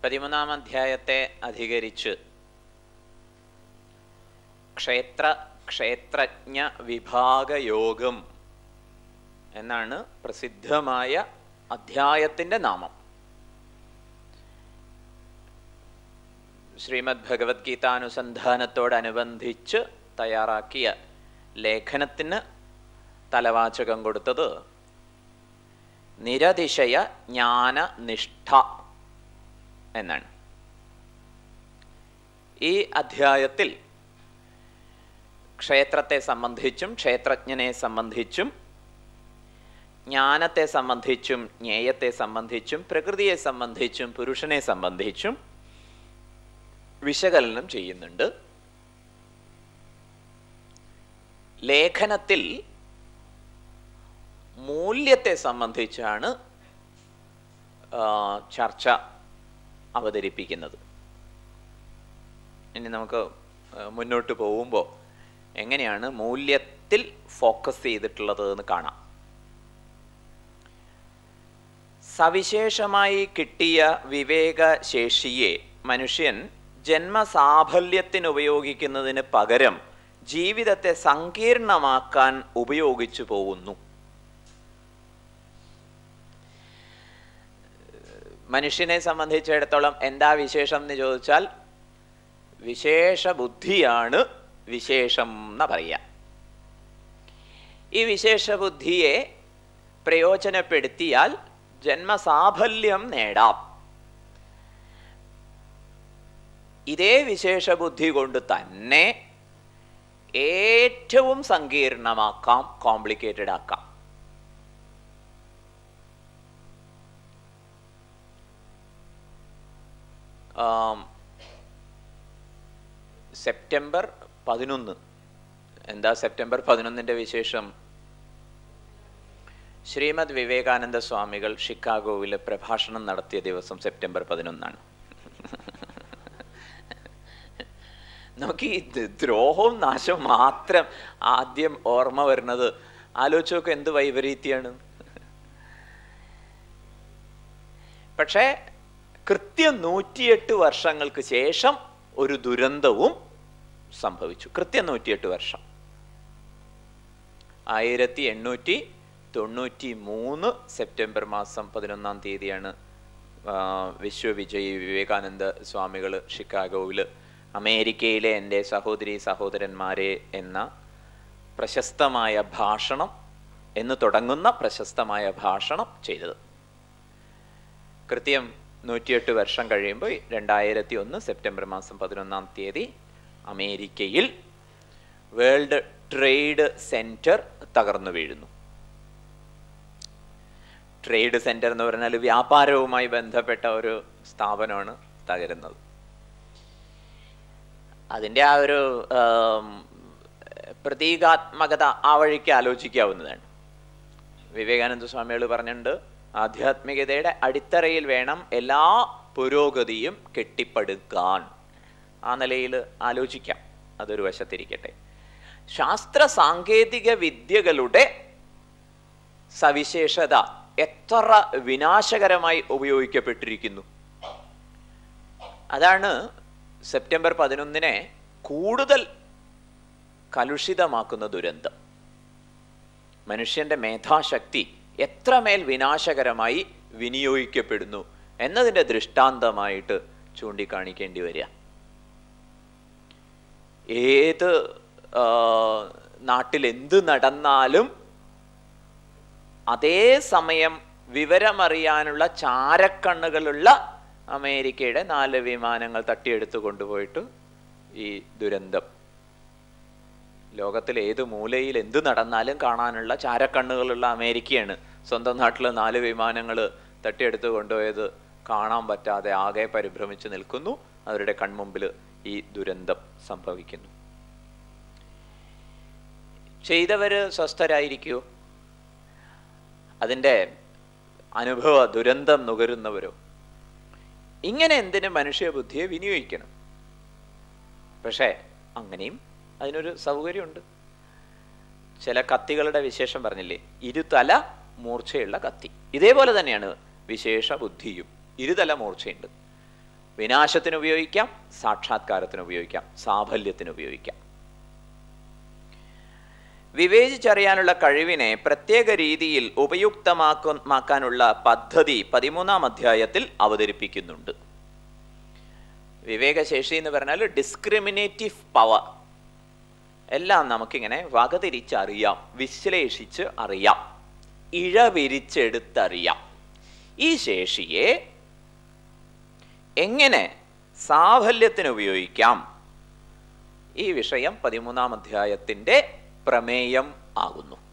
13-ാം അധ്യായത്തെ അധികരിച്ച് ക്ഷേത്രജ്ഞ വിഭാഗയോഗം എന്നാണ് പ്രസിദ്ധമായ അധ്യായത്തിൻ്റെ നാമം. ശ്രീമദ് ഭഗവത്ഗീതാനുസന്ധാനത്തോടനുബന്ധിച്ച് തയ്യാറാക്കിയ ലേഖനത്തിന് തലവാചകം കൊടുത്തത് നിരതിശയ ജ്ഞാനനിഷ്ഠ എന്നാണ്. ഈ അധ്യായത്തിൽ ക്ഷേത്രത്തെ സംബന്ധിച്ചും ക്ഷേത്രജ്ഞനെ സംബന്ധിച്ചും ജ്ഞാനത്തെ സംബന്ധിച്ചും ജ്ഞേയത്തെ സംബന്ധിച്ചും പ്രകൃതിയെ സംബന്ധിച്ചും പുരുഷനെ സംബന്ധിച്ചും വിശകലനം ചെയ്യുന്നുണ്ട്. ലേഖനത്തിൽ മൂല്യത്തെ സംബന്ധിച്ചാണ് ചർച്ച അവതരിപ്പിക്കുന്നത്. ഇനി നമുക്ക് മുന്നോട്ട് പോകുമ്പോൾ എങ്ങനെയാണ് മൂല്യത്തിൽ ഫോക്കസ് ചെയ്തിട്ടുള്ളത് എന്ന് കാണാം. സവിശേഷമായി കിട്ടിയ വിവേകശേഷിയെ മനുഷ്യൻ ജന്മസാഫല്യത്തിന് ഉപയോഗിക്കുന്നതിന് പകരം ജീവിതത്തെ സങ്കീർണമാക്കാൻ ഉപയോഗിച്ചു പോകുന്നു. മനുഷ്യനെ സംബന്ധിച്ചിടത്തോളം എന്താ വിശേഷം എന്ന് ചോദിച്ചാൽ വിശേഷ ബുദ്ധിയാണ് വിശേഷം എന്ന് പറയാം. ഈ വിശേഷ ബുദ്ധിയെ പ്രയോജനപ്പെടുത്തിയാൽ ജന്മസാഫല്യം നേടാം. ഇതേ വിശേഷ ബുദ്ധി കൊണ്ട് തന്നെ ഏറ്റവും സങ്കീർണമാക്കാം, കോംപ്ലിക്കേറ്റഡ് ആക്കാം. സെപ്റ്റംബർ 11 എന്താ സെപ്റ്റംബർ 11ന്റെ വിശേഷം? ശ്രീമദ് വിവേകാനന്ദ സ്വാമികൾ ഷിക്കാഗോയിൽ പ്രഭാഷണം നടത്തിയ ദിവസം സെപ്റ്റംബർ 11 നമുക്ക് ഈ ദ്രോഹവും നാശവും മാത്രം ആദ്യം ഓർമ്മ വരുന്നത്. ആലോചിച്ച് നോക്ക് എന്ത് വൈപരീത്യാണ്. പക്ഷേ കൃത്യം 108 വർഷങ്ങൾക്ക് ശേഷം ഒരു ദുരന്തവും സംഭവിച്ചു. കൃത്യം 108 വർഷം. 1893 സെപ്റ്റംബർ മാസം 11-ാം തീയതിയാണ് വിശ്വവിജയി വിവേകാനന്ദ സ്വാമികൾ ഷിക്കാഗോയിൽ അമേരിക്കയിലെ എൻ്റെ സഹോദരീ സഹോദരന്മാരെ എന്ന പ്രശസ്തമായ ഭാഷണം എന്ന് തുടങ്ങുന്ന പ്രശസ്തമായ ഭാഷണം ചെയ്തത്. കൃത്യം 108 വർഷം കഴിയുമ്പോൾ 2001 സെപ്റ്റംബർ മാസം 11-ാം തീയതി അമേരിക്കയിൽ വേൾഡ് ട്രേഡ് സെന്റർ തകർന്നു വീഴുന്നു. ട്രേഡ് സെന്റർ എന്ന് പറഞ്ഞാൽ വ്യാപാരവുമായി ബന്ധപ്പെട്ട ഒരു സ്ഥാപനമാണ് തകരുന്നത്. അതിൻ്റെ ആ ഒരു പ്രതീകാത്മകത ആ വഴിക്ക് ആലോചിക്കാവുന്നതാണ്. വിവേകാനന്ദ സ്വാമികൾ പറഞ്ഞിട്ടുണ്ട്, ആധ്യാത്മികതയുടെ അടിത്തറയിൽ വേണം എല്ലാ പുരോഗതിയും കെട്ടിപ്പടുക്കാൻ. ആ നിലയിൽ ആലോചിക്കാം. അതൊരു വശത്തിരിക്കട്ടെ. ശാസ്ത്ര സാങ്കേതിക വിദ്യകളുടെ സവിശേഷത എത്ര വിനാശകരമായി ഉപയോഗിക്കപ്പെട്ടിരിക്കുന്നു. അതാണ് സെപ്റ്റംബർ 11 കൂടുതൽ കലുഷിതമാക്കുന്ന ദുരന്തം. മനുഷ്യന്റെ മേധാശക്തി എത്രമേൽ വിനാശകരമായി വിനിയോഗിക്കപ്പെടുന്നു എന്നതിൻ്റെ ദൃഷ്ടാന്തമായിട്ട് ചൂണ്ടിക്കാണിക്കേണ്ടി വരിക. ഏത് നാട്ടിൽ എന്ത് നടന്നാലും അതേ സമയം വിവരമറിയാനുള്ള ചാരക്കണ്ണുകളുള്ള അമേരിക്കയുടെ 4 വിമാനങ്ങൾ തട്ടിയെടുത്ത് കൊണ്ടുപോയിട്ട് ഈ ദുരന്തം. ലോകത്തിൽ ഏത് മൂലയിൽ എന്ത് നടന്നാലും കാണാനുള്ള ചാരക്കണ്ണുകളുള്ള അമേരിക്കയാണ് സ്വന്തം നാട്ടിൽ 4 വിമാനങ്ങൾ തട്ടിയെടുത്ത് കൊണ്ടുപോയത് കാണാൻ പറ്റാതെ ആകെ പരിഭ്രമിച്ച് നിൽക്കുന്നു. അവരുടെ കൺമുമ്പിൽ ഈ ദുരന്തം സംഭവിക്കുന്നു. ചെയ്തവര് സ്വസ്ഥരായിരിക്കുമോ? അതിൻ്റെ അനുഭവ ദുരന്തം നുകരുന്നവരോ? ഇങ്ങനെ എന്തിന് മനുഷ്യബുദ്ധിയെ വിനിയോഗിക്കണം? പക്ഷേ അങ്ങനെയും അതിനൊരു സൗകര്യമുണ്ട്. ചില കത്തികളുടെ വിശേഷം പറഞ്ഞില്ലേ, ഇരുതല മൂർച്ചയുള്ള കത്തി. ഇതേപോലെ തന്നെയാണ് വിശേഷ ബുദ്ധിയും. ഇരുതല മൂർച്ചയുണ്ട്. വിനാശത്തിന് ഉപയോഗിക്കാം, സാക്ഷാത്കാരത്തിന് ഉപയോഗിക്കാം, സാഫല്യത്തിന് ഉപയോഗിക്കാം. വിവേചിച്ചറിയാനുള്ള കഴിവിനെ പ്രത്യേക രീതിയിൽ ഉപയുക്തമാക്കാനുള്ള പദ്ധതി 13-ാം അധ്യായത്തിൽ അവതരിപ്പിക്കുന്നുണ്ട്. വിവേകശേഷി എന്ന് പറഞ്ഞാൽ ഡിസ്ക്രിമിനേറ്റീവ് പവർ. എല്ലാം നമുക്കിങ്ങനെ വകതിരിച്ചറിയാം, വിശ്ലേഷിച്ച് അറിയാം, ഇഴവിരിച്ചെടുത്തറിയാം. ഈ ശേഷിയെ എങ്ങനെ സാഫല്യത്തിന് ഉപയോഗിക്കാം, ഈ വിഷയം 13-ാം അധ്യായത്തിൻ്റെ പ്രമേയം ആകുന്നു.